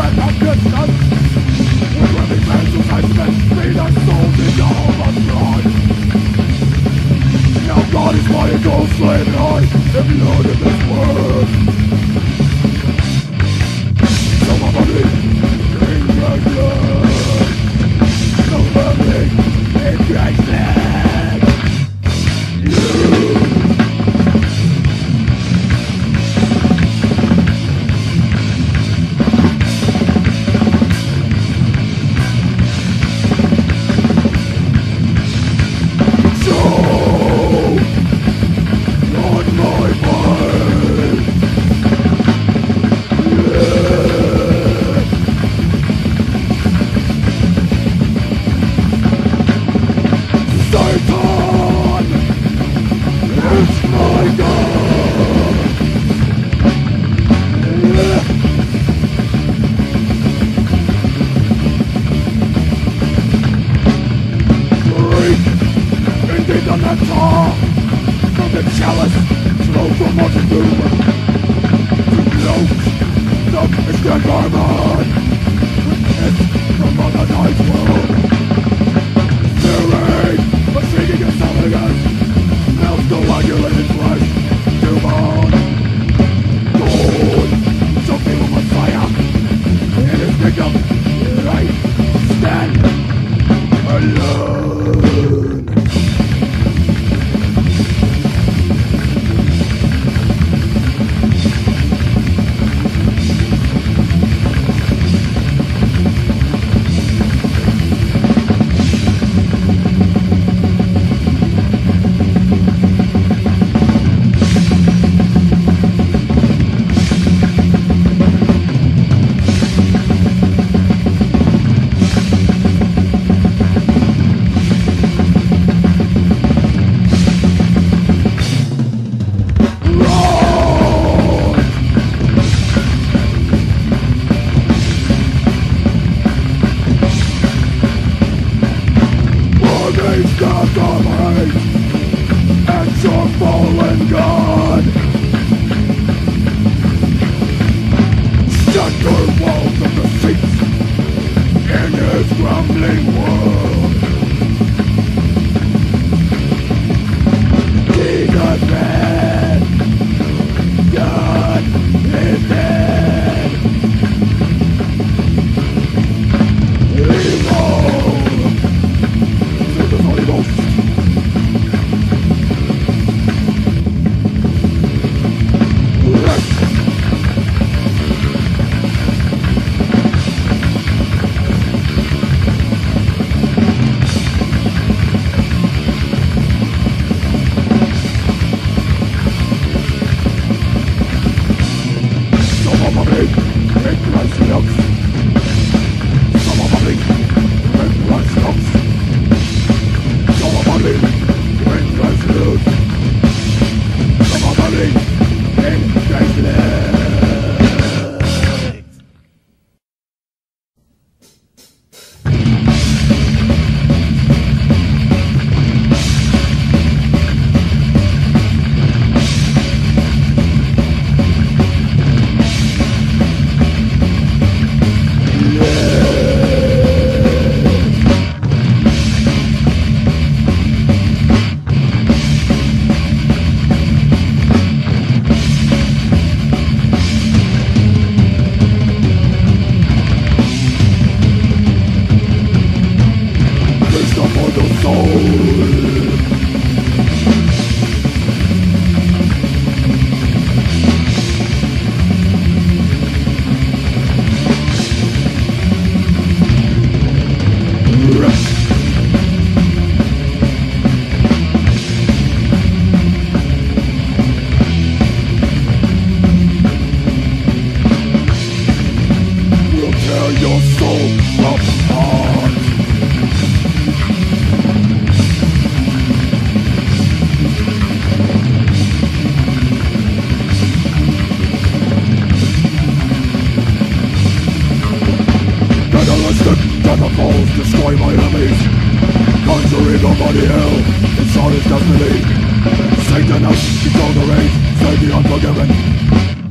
Satan out, control the rage, save the unforgiven.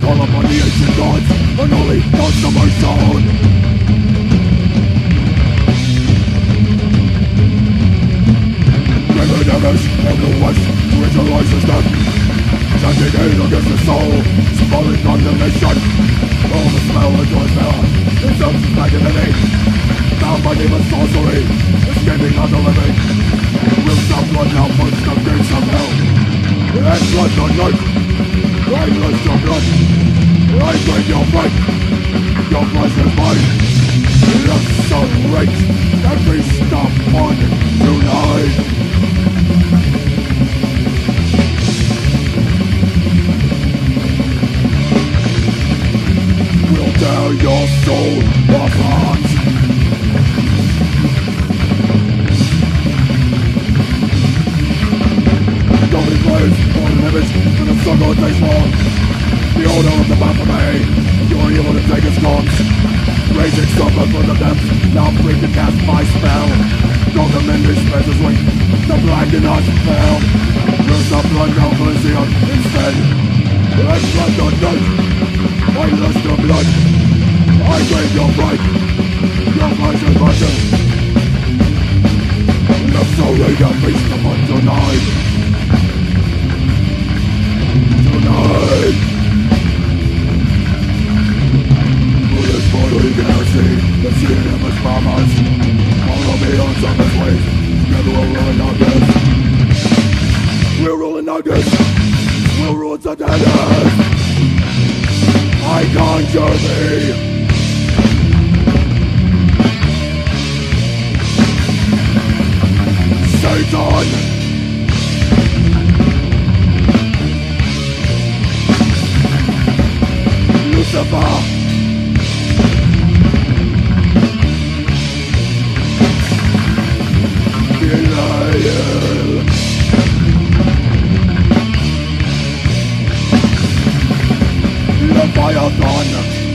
call upon the ancient gods, unholy consummation. Bring the damage of the West to ritualize the death, chanting hate against the soul, symbolic condemnation. All the smell of your smell is self-magnanimity, bound by demon sorcery, escaping on the living. Will stop blood now, punch the gates of hell. And blood the night, I lust your blood, I drink your fight, your flesh is mine. Accelerate every stop on tonight. We'll tear your soul apart. Going place for an image for the struggle it takes more. The order of the baphomet, you're able to take its course. Raging suffer for the depths, now free to cast my spell. Draw them in this treasure's wing, the blind in us fell. Lose the blood now Elysium instead. And blood the night, I lust your blood, I crave your fight, your flesh is butter. Love so ready to feast upon tonight. Tonight. We can see the sin of his mamas. Follow me on some ways. Together we'll rule in August. We'll rule in August. We'll rule the dead. I conjure thee. Satan. Lucifer. Leviathan.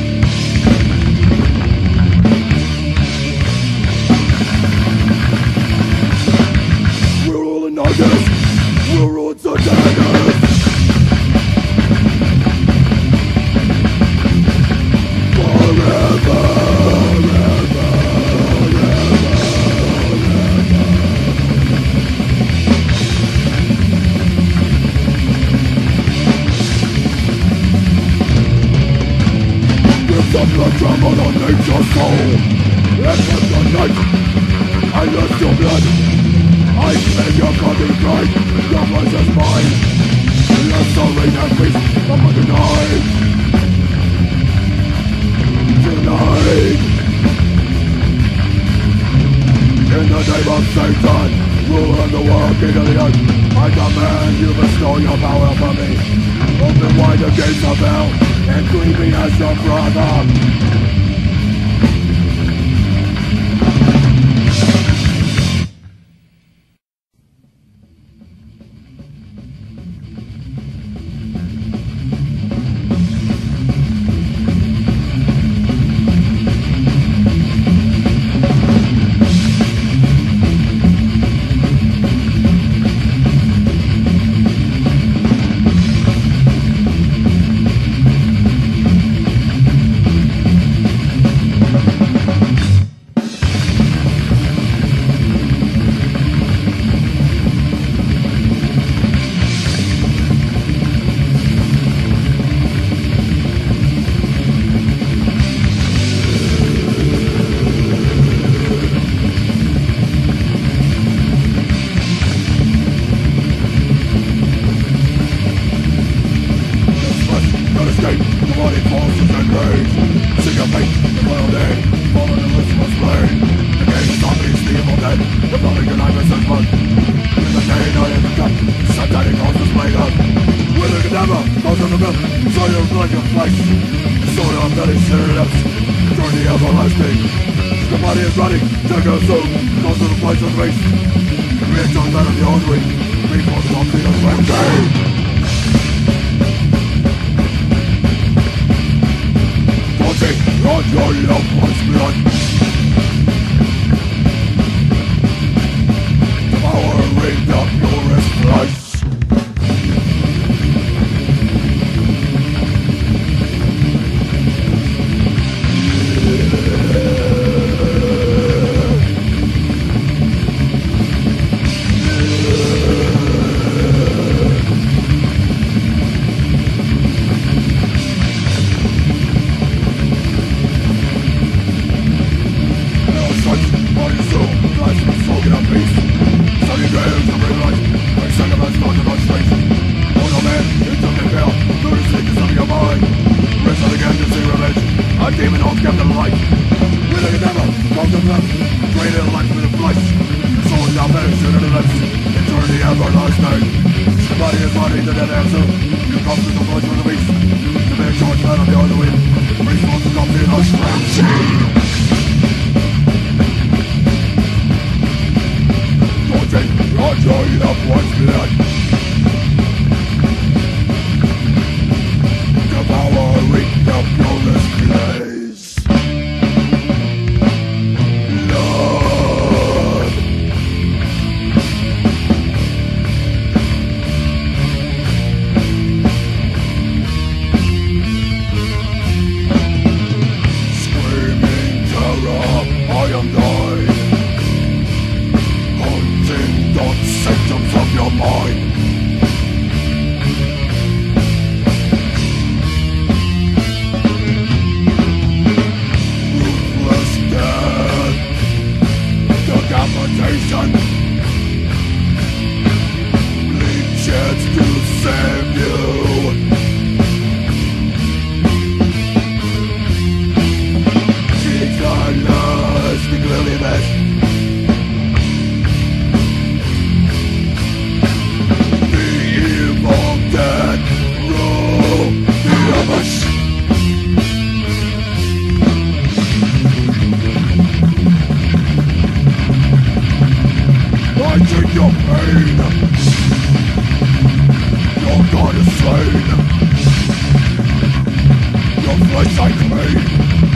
We're all in August. We're all Satanas. Forever. The tremble on nature's soul. And from the night I lust your blood, I smell your body bright. Your flesh is mine. Your soul in that beast upon the night. Tonight, in the name of Satan, ruler of the world, king of the earth, I command you bestow your power upon me. Open wide the gates of hell and treat me as your brother. You come to the voice of the beast. The man charged out of the other wind. Response comes in a frenzy. Daunting, not drawing up one's blood. Devouring the flawless glaze. Love. Screaming terror, I am thine. Haunting the symptoms of your mind. Decapitation, leeches to save you. Regardless, the clearliness. The evil dead rule the abyss. I take your pain. Your God is slain. Your flesh I clean.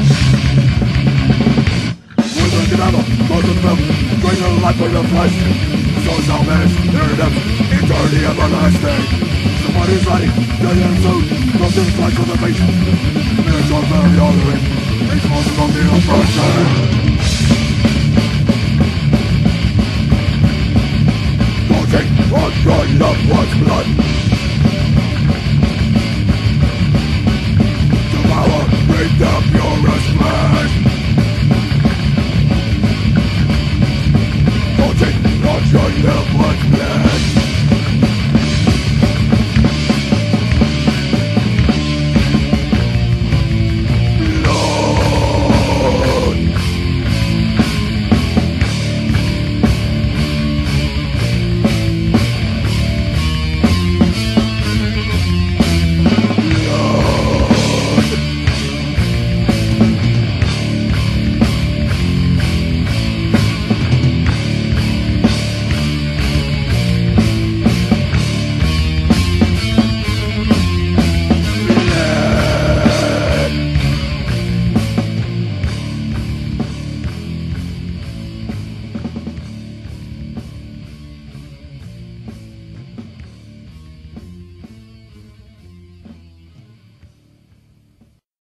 With the cadaver, most of them, greater life of your flesh. So shall vanish, their depth, eternity everlasting. Somebody's ready, dead and soon, from this life of the face. Miniature of the other end, response from the oppression. I'm drying up one's blood.